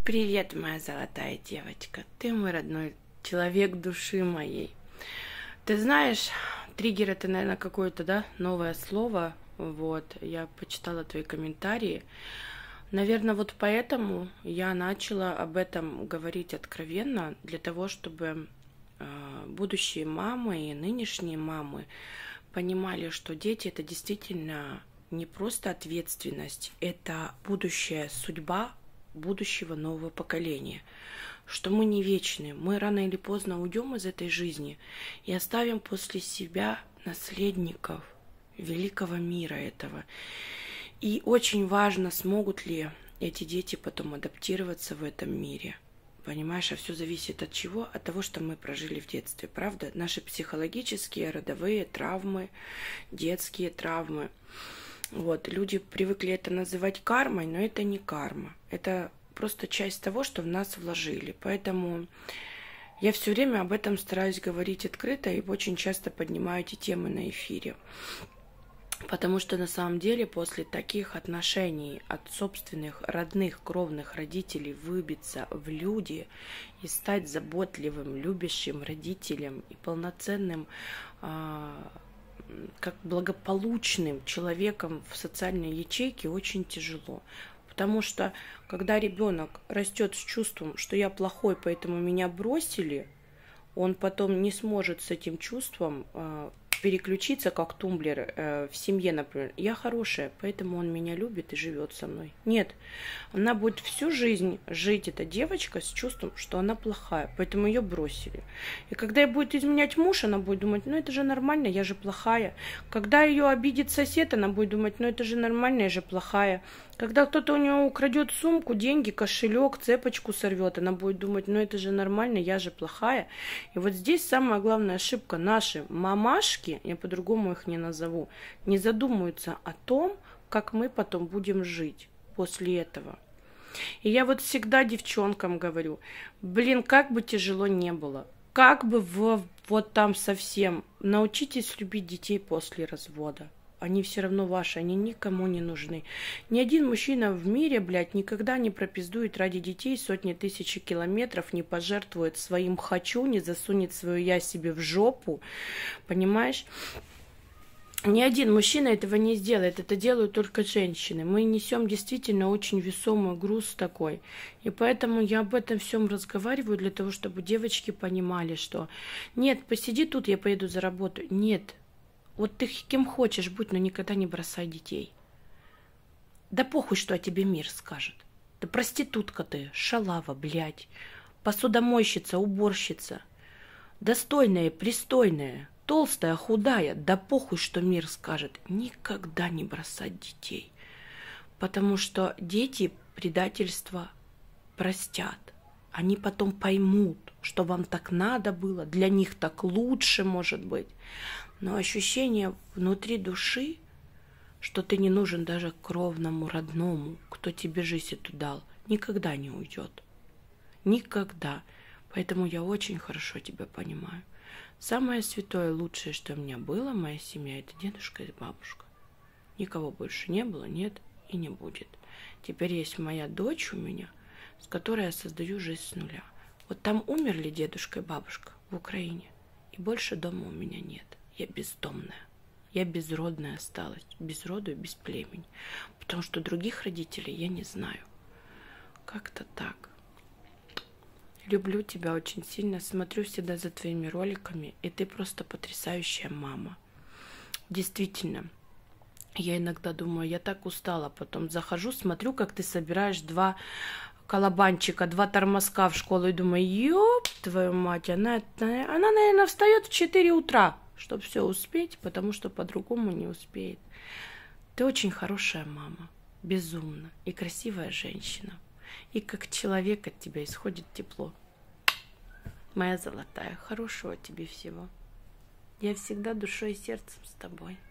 Привет, моя золотая девочка. Ты мой родной человек души моей. Ты знаешь, триггер это, наверное, какое-то, да, новое слово. Вот, я почитала твои комментарии. Наверное, вот поэтому я начала об этом говорить откровенно, для того, чтобы будущие мамы и нынешние мамы понимали, что дети это действительно не просто ответственность, это будущая судьба будущего нового поколения. Что мы не вечны, мы рано или поздно уйдем из этой жизни и оставим после себя наследников великого мира этого. И очень важно, смогут ли эти дети потом адаптироваться в этом мире. Понимаешь, а все зависит от чего? От того, что мы прожили в детстве, правда? Наши психологические, родовые травмы, детские травмы. Вот, люди привыкли это называть кармой, но это не карма. Это просто часть того, что в нас вложили. Поэтому я все время об этом стараюсь говорить открыто и очень часто поднимаю эти темы на эфире. Потому что на самом деле после таких отношений от собственных родных, кровных родителей выбиться в люди и стать заботливым, любящим родителем и полноценным, как благополучным человеком в социальной ячейке очень тяжело. Потому что когда ребенок растет с чувством, что я плохой, поэтому меня бросили, он потом не сможет с этим чувством переключиться, как тумблер в семье, например. Я хорошая, поэтому он меня любит и живет со мной. Нет, она будет всю жизнь жить, эта девочка, с чувством, что она плохая, поэтому ее бросили. И когда ей будет изменять муж, она будет думать, ну это же нормально, я же плохая. Когда ее обидит сосед, она будет думать, ну это же нормально, я же плохая. Когда кто-то у нее украдет сумку, деньги, кошелек, цепочку сорвет, она будет думать, ну это же нормально, я же плохая. И вот здесь самая главная ошибка. Наши мамашки, я по-другому их не назову, не задумываются о том, как мы потом будем жить после этого. И я вот всегда девчонкам говорю, блин, как бы тяжело не было, как бы вот там совсем, научитесь любить детей после развода. Они все равно ваши, они никому не нужны. Ни один мужчина в мире, блядь, никогда не пропиздует ради детей сотни тысяч километров, не пожертвует своим «хочу», не засунет свою «я» себе в жопу, понимаешь? Ни один мужчина этого не сделает, это делают только женщины. Мы несем действительно очень весомый груз такой. И поэтому я об этом всем разговариваю, для того, чтобы девочки понимали, что нет, посиди тут, я поеду заработаю. Нет. Вот ты кем хочешь будь, но никогда не бросай детей. Да похуй, что о тебе мир скажет. Да проститутка ты, шалава, блядь, посудомойщица, уборщица. Достойная, пристойная, толстая, худая. Да похуй, что мир скажет. Никогда не бросать детей. Потому что дети предательство простят. Они потом поймут, что вам так надо было, для них так лучше, может быть. Но ощущение внутри души, что ты не нужен даже кровному, родному, кто тебе жизнь эту дал, никогда не уйдет. Никогда. Поэтому я очень хорошо тебя понимаю. Самое святое, лучшее, что у меня было, моя семья, это дедушка и бабушка. Никого больше не было, нет и не будет. Теперь есть моя дочь у меня, с которой я создаю жизнь с нуля. Вот там умерли дедушка и бабушка в Украине, и больше дома у меня нет. Я бездомная. Я безродная осталась. Без роду и без племени. Потому что других родителей я не знаю. Как-то так. Люблю тебя очень сильно. Смотрю всегда за твоими роликами. И ты просто потрясающая мама. Действительно. Я иногда думаю, я так устала. Потом захожу, смотрю, как ты собираешь 2 колобанчика, 2 тормозка в школу. И думаю, ёб твою мать. Она, наверное, встает в 4 утра. Чтобы все успеть, потому что по-другому не успеет. Ты очень хорошая мама, безумно, и красивая женщина. И как человек от тебя исходит тепло. Моя золотая, хорошего тебе всего. Я всегда душой и сердцем с тобой.